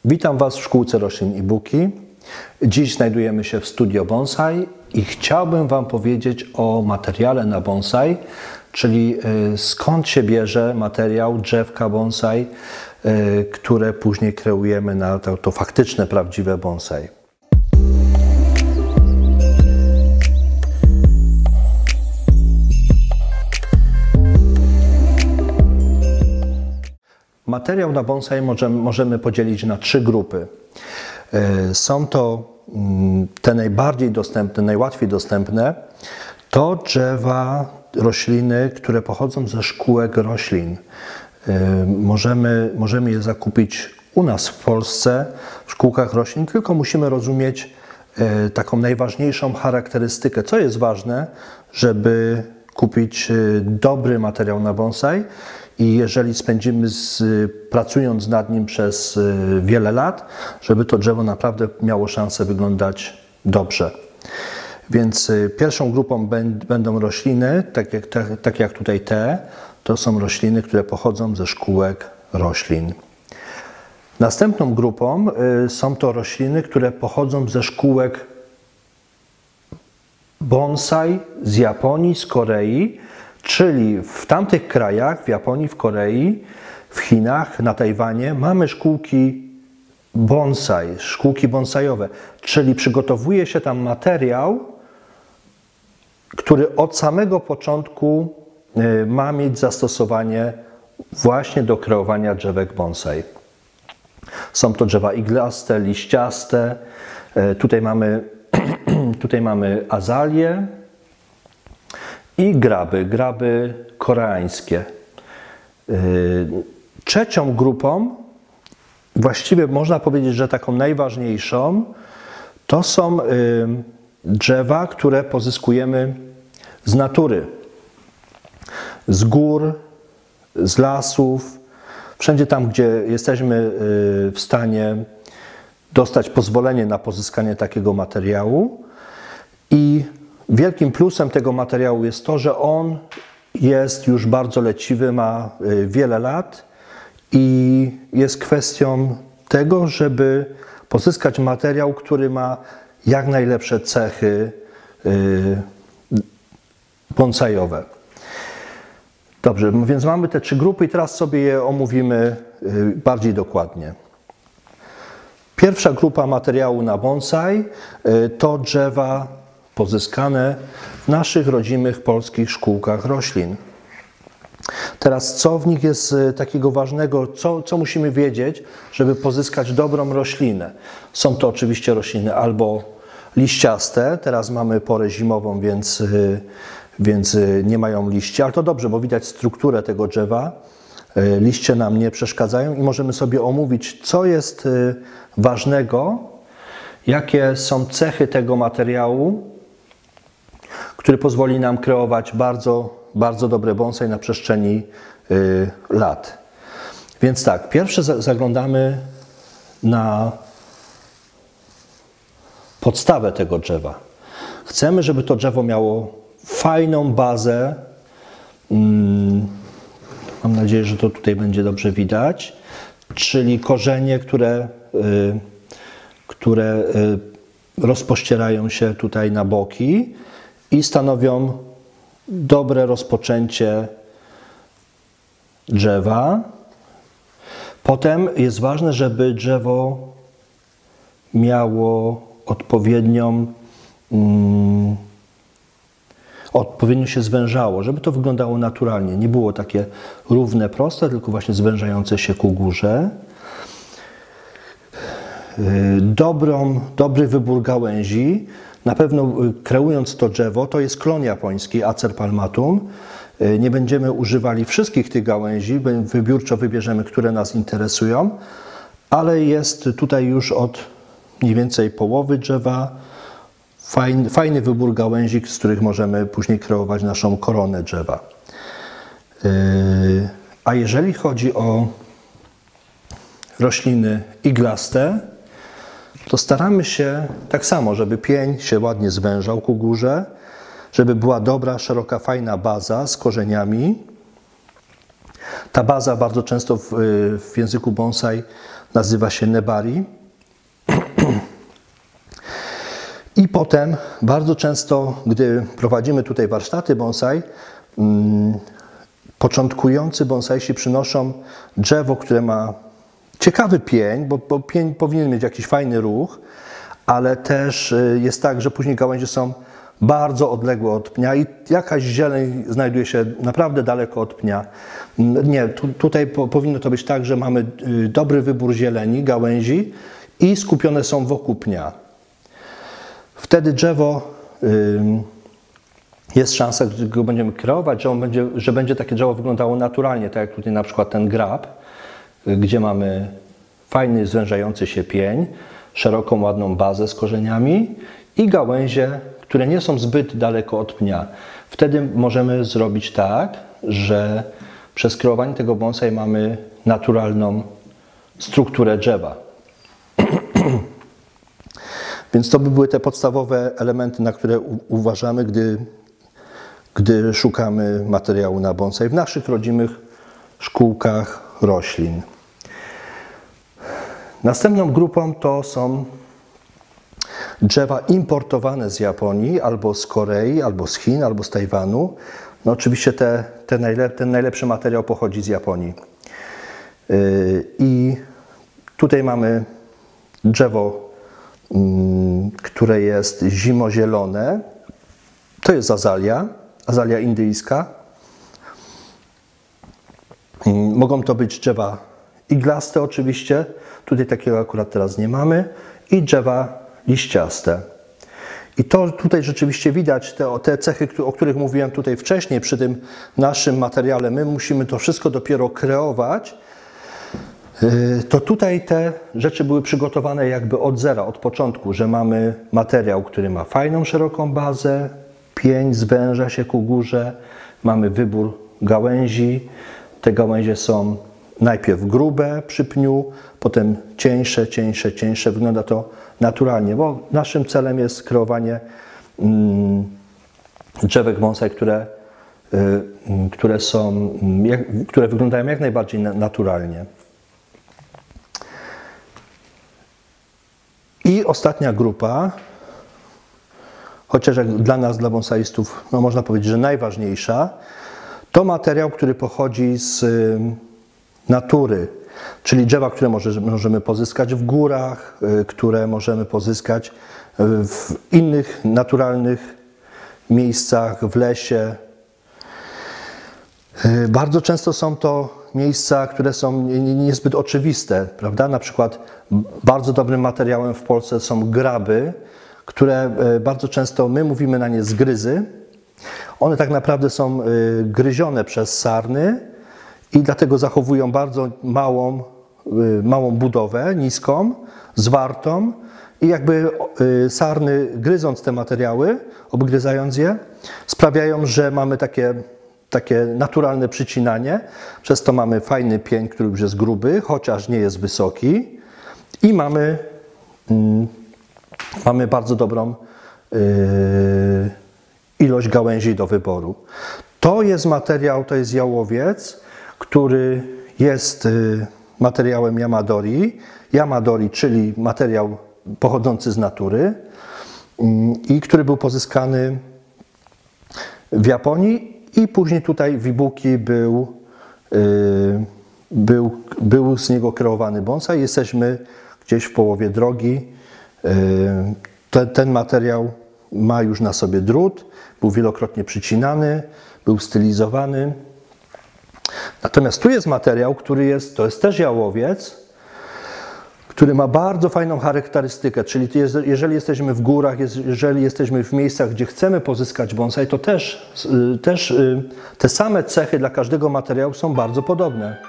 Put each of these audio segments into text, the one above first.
Witam Was w Szkółce Roślin i Buki. Dziś znajdujemy się w studio bonsai i chciałbym Wam powiedzieć o materiale na bonsai, czyli skąd się bierze materiał drzewka bonsai, które później kreujemy na to faktyczne, prawdziwe bonsai. Materiał na bonsai możemy podzielić na 3 grupy. Są to te najbardziej dostępne, najłatwiej dostępne. To drzewa, rośliny, które pochodzą ze szkółek roślin. Możemy je zakupić u nas w Polsce, w szkółkach roślin, tylko musimy rozumieć taką najważniejszą charakterystykę. Co jest ważne, żeby kupić dobry materiał na bonsai i jeżeli spędzimy pracując nad nim przez wiele lat, żeby to drzewo naprawdę miało szansę wyglądać dobrze. Więc pierwszą grupą będą rośliny, tak jak tutaj te, to są rośliny, które pochodzą ze szkółek roślin. Następną grupą są to rośliny, które pochodzą ze szkółek bonsai z Japonii, z Korei, czyli w tamtych krajach, w Japonii, w Korei, w Chinach, na Tajwanie mamy szkółki bonsai, szkółki bonsajowe, czyli przygotowuje się tam materiał, który od samego początku ma mieć zastosowanie właśnie do kreowania drzewek bonsai. Są to drzewa iglaste, liściaste, tutaj mamy azalie i graby koreańskie. Trzecią grupą, właściwie można powiedzieć, że taką najważniejszą, to są drzewa, które pozyskujemy z natury, z gór, z lasów, wszędzie tam, gdzie jesteśmy w stanie dostać pozwolenie na pozyskanie takiego materiału. I wielkim plusem tego materiału jest to, że on jest już bardzo leciwy, ma wiele lat i jest kwestią tego, żeby pozyskać materiał, który ma jak najlepsze cechy bonsajowe. Dobrze, więc mamy te 3 grupy i teraz sobie je omówimy bardziej dokładnie. Pierwsza grupa materiału na bonsai to drzewa pozyskane w naszych rodzimych polskich szkółkach roślin. Teraz co w nich jest takiego ważnego, co musimy wiedzieć, żeby pozyskać dobrą roślinę? Są to oczywiście rośliny albo liściaste, teraz mamy porę zimową, więc nie mają liści, ale to dobrze, bo widać strukturę tego drzewa. Liście nam nie przeszkadzają i możemy sobie omówić, co jest ważnego, jakie są cechy tego materiału, który pozwoli nam kreować bardzo dobre bonsai na przestrzeni lat. Więc tak, pierwsze zaglądamy na podstawę tego drzewa. Chcemy, żeby to drzewo miało fajną bazę. Mam nadzieję, że to tutaj będzie dobrze widać. Czyli korzenie, które rozpościerają się tutaj na boki i stanowią dobre rozpoczęcie drzewa. Potem jest ważne, żeby drzewo miało odpowiednio się zwężało, żeby to wyglądało naturalnie. Nie było takie równe, proste, tylko właśnie zwężające się ku górze. Dobry wybór gałęzi. Na pewno kreując to drzewo, to jest klon japoński, Acer palmatum. Nie będziemy używali wszystkich tych gałęzi, wybiórczo wybierzemy, które nas interesują, ale jest tutaj już od mniej więcej połowy drzewa fajny wybór gałęzi, z których możemy później kreować naszą koronę drzewa. A jeżeli chodzi o rośliny iglaste, to staramy się tak samo, żeby pień się ładnie zwężał ku górze, żeby była dobra, szeroka, fajna baza z korzeniami. Ta baza bardzo często w języku bonsai nazywa się nebari. I potem bardzo często, gdy prowadzimy tutaj warsztaty bonsai, początkujący bonsaiści przynoszą drzewo, które ma ciekawy pień, bo pień powinien mieć jakiś fajny ruch, ale też jest tak, że później gałęzie są bardzo odległe od pnia i jakaś zieleń znajduje się naprawdę daleko od pnia. Nie, tutaj powinno to być tak, że mamy dobry wybór zieleni, gałęzi i skupione są wokół pnia. Wtedy drzewo, jest szansa, że go będziemy kreować, że będzie takie drzewo wyglądało naturalnie, tak jak tutaj na przykład ten grab, gdzie mamy fajny, zwężający się pień, szeroką, ładną bazę z korzeniami i gałęzie, które nie są zbyt daleko od pnia. Wtedy możemy zrobić tak, że przez kreowanie tego bonsai mamy naturalną strukturę drzewa. Więc to by były te podstawowe elementy, na które uważamy, gdy szukamy materiału na bonsai w naszych rodzimych szkółkach roślin. Następną grupą to są drzewa importowane z Japonii, albo z Korei, albo z Chin, albo z Tajwanu. No oczywiście ten najlepszy materiał pochodzi z Japonii. I tutaj mamy drzewo, które jest zimozielone. To jest azalia indyjska. Mogą to być drzewa iglaste oczywiście, tutaj takiego akurat teraz nie mamy, i drzewa liściaste. I to tutaj rzeczywiście widać te cechy, o których mówiłem tutaj wcześniej przy tym naszym materiale. My musimy to wszystko dopiero kreować. To tutaj te rzeczy były przygotowane jakby od zera, od początku, że mamy materiał, który ma fajną, szeroką bazę, pień zwęża się ku górze, mamy wybór gałęzi. Te gałęzie są najpierw grube przy pniu, potem cieńsze, cieńsze, cieńsze. Wygląda to naturalnie, bo naszym celem jest kreowanie drzewek bonsai, które wyglądają jak najbardziej naturalnie. I ostatnia grupa, chociaż dla nas, dla bonsaistów, no można powiedzieć, że najważniejsza, to materiał, który pochodzi z natury, czyli drzewa, które możemy pozyskać w górach, które możemy pozyskać w innych naturalnych miejscach, w lesie. Bardzo często są to miejsca, które są niezbyt oczywiste, prawda? Na przykład bardzo dobrym materiałem w Polsce są graby, które bardzo często my mówimy na nie zgryzy. One tak naprawdę są gryzione przez sarny i dlatego zachowują bardzo małą budowę, niską, zwartą i jakby sarny, gryząc te materiały, obgryzając je, sprawiają, że mamy takie naturalne przycinanie. Przez to mamy fajny pień, który już jest gruby, chociaż nie jest wysoki i mamy bardzo dobrą ilość gałęzi do wyboru. To jest materiał, to jest jałowiec, który jest materiałem Yamadori. Yamadori, czyli materiał pochodzący z natury i który był pozyskany w Japonii i później tutaj w Ibuki był z niego kreowany bonsai. Jesteśmy gdzieś w połowie drogi. Ten materiał ma już na sobie drut, był wielokrotnie przycinany, był stylizowany. Natomiast tu jest materiał, to jest też jałowiec, który ma bardzo fajną charakterystykę, czyli jeżeli jesteśmy w górach, jeżeli jesteśmy w miejscach, gdzie chcemy pozyskać bonsai, to też te same cechy dla każdego materiału są bardzo podobne.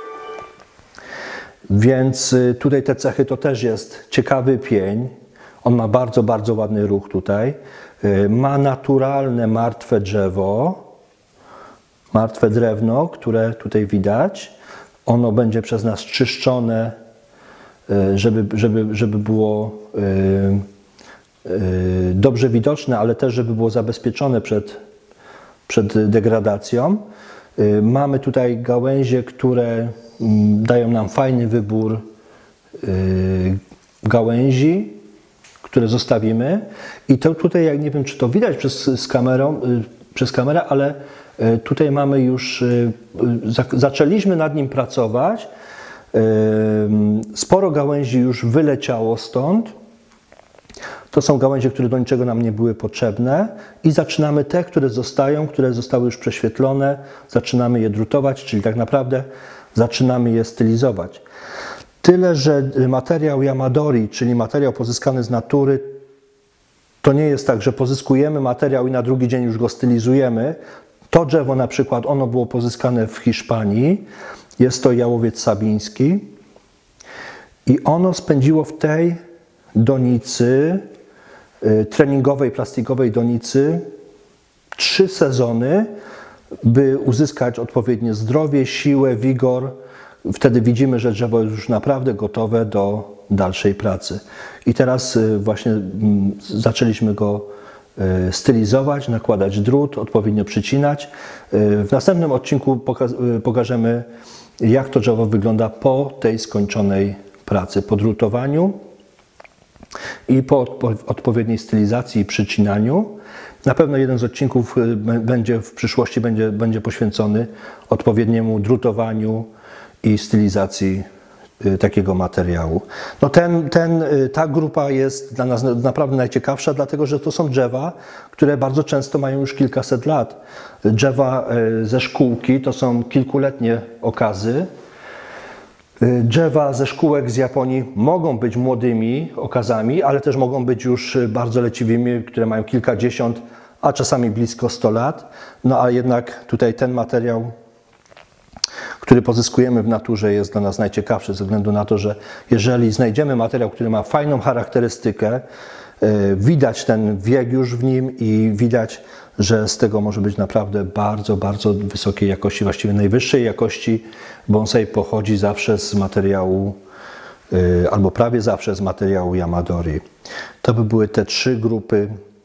Więc tutaj te cechy to też jest ciekawy pień. On ma bardzo, bardzo ładny ruch tutaj. Ma naturalne martwe drzewo, martwe drewno, które tutaj widać. Ono będzie przez nas czyszczone, żeby było dobrze widoczne, ale też żeby było zabezpieczone przed degradacją. Mamy tutaj gałęzie, które dają nam fajny wybór gałęzi, które zostawimy. I to tutaj, jak nie wiem, czy to widać przez kamerę, ale tutaj mamy już, zaczęliśmy nad nim pracować. Sporo gałęzi już wyleciało stąd. To są gałęzie, które do niczego nam nie były potrzebne i zaczynamy te, które zostają, które zostały już prześwietlone, zaczynamy je drutować, czyli tak naprawdę zaczynamy je stylizować. Tyle, że materiał Yamadori, czyli materiał pozyskany z natury, to nie jest tak, że pozyskujemy materiał i na drugi dzień już go stylizujemy. To drzewo na przykład, ono było pozyskane w Hiszpanii, jest to jałowiec sabiński i ono spędziło w tej donicy, treningowej, plastikowej donicy 3 sezony, by uzyskać odpowiednie zdrowie, siłę, wigor. Wtedy widzimy, że drzewo jest już naprawdę gotowe do dalszej pracy. I teraz właśnie zaczęliśmy go stylizować, nakładać drut, odpowiednio przycinać. W następnym odcinku pokażemy, jak to drzewo wygląda po tej skończonej pracy, po drutowaniu i po odpowiedniej stylizacji i przycinaniu. Na pewno jeden z odcinków w przyszłości będzie poświęcony odpowiedniemu drutowaniu i stylizacji takiego materiału. No ta grupa jest dla nas naprawdę najciekawsza, dlatego że to są drzewa, które bardzo często mają już kilkaset lat. Drzewa ze szkółki to są kilkuletnie okazy. Drzewa ze szkółek z Japonii mogą być młodymi okazami, ale też mogą być już bardzo leciwymi, które mają kilkadziesiąt, a czasami blisko 100 lat. No ale jednak tutaj ten materiał, który pozyskujemy w naturze, jest dla nas najciekawszy ze względu na to, że jeżeli znajdziemy materiał, który ma fajną charakterystykę, widać ten wiek już w nim i widać, że z tego może być naprawdę bardzo, bardzo wysokiej jakości, właściwie najwyższej jakości. Bonsai pochodzi zawsze z materiału, albo prawie zawsze z materiału Yamadori. To by były te 3 grupy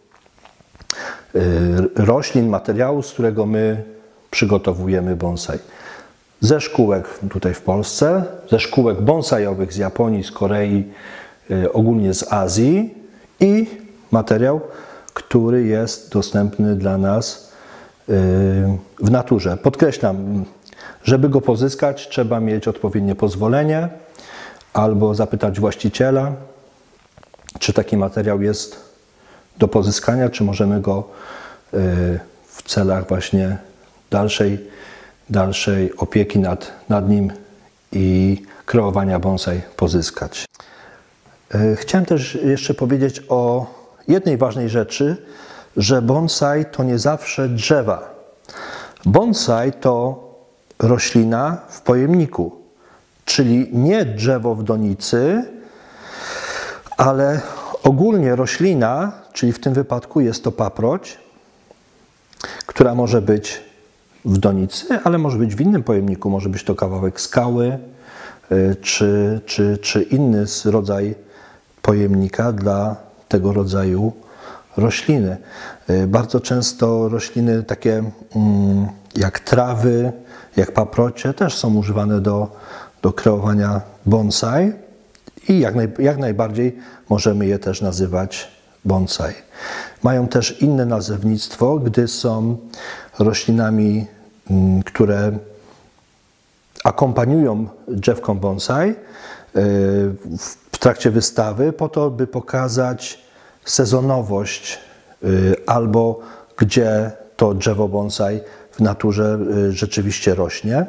roślin, materiału, z którego my przygotowujemy bonsai. Ze szkółek tutaj w Polsce, ze szkółek bonsajowych z Japonii, z Korei, ogólnie z Azji i materiał, który jest dostępny dla nas w naturze. Podkreślam, żeby go pozyskać, trzeba mieć odpowiednie pozwolenie albo zapytać właściciela, czy taki materiał jest do pozyskania, czy możemy go w celach właśnie dalszej opieki nad nim i kreowania bonsai pozyskać. Chciałem też jeszcze powiedzieć o jednej ważnej rzeczy, że bonsai to nie zawsze drzewa. Bonsai to roślina w pojemniku, czyli nie drzewo w donicy, ale ogólnie roślina, czyli w tym wypadku jest to paproć, która może być w donicy, ale może być w innym pojemniku, może być to kawałek skały, czy inny rodzaj pojemnika dla tego rodzaju rośliny. Bardzo często rośliny takie jak trawy, jak paprocie też są używane do kreowania bonsai i jak najbardziej możemy je też nazywać bonsai. Mają też inne nazewnictwo, gdy są roślinami, które akompaniują drzewkom bonsai w trakcie wystawy po to, by pokazać sezonowość albo gdzie to drzewo bonsai w naturze rzeczywiście rośnie.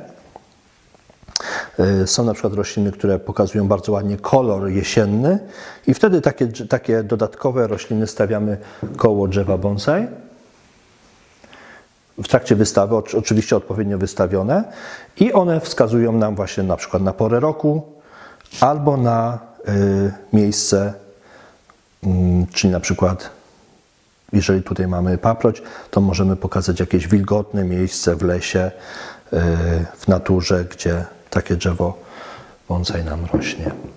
Są na przykład rośliny, które pokazują bardzo ładnie kolor jesienny i wtedy takie dodatkowe rośliny stawiamy koło drzewa bonsai. W trakcie wystawy, oczywiście odpowiednio wystawione, i one wskazują nam właśnie na przykład na porę roku albo na miejsce, czyli na przykład jeżeli tutaj mamy paproć, to możemy pokazać jakieś wilgotne miejsce w lesie, w naturze, gdzie takie drzewo bonsai nam rośnie.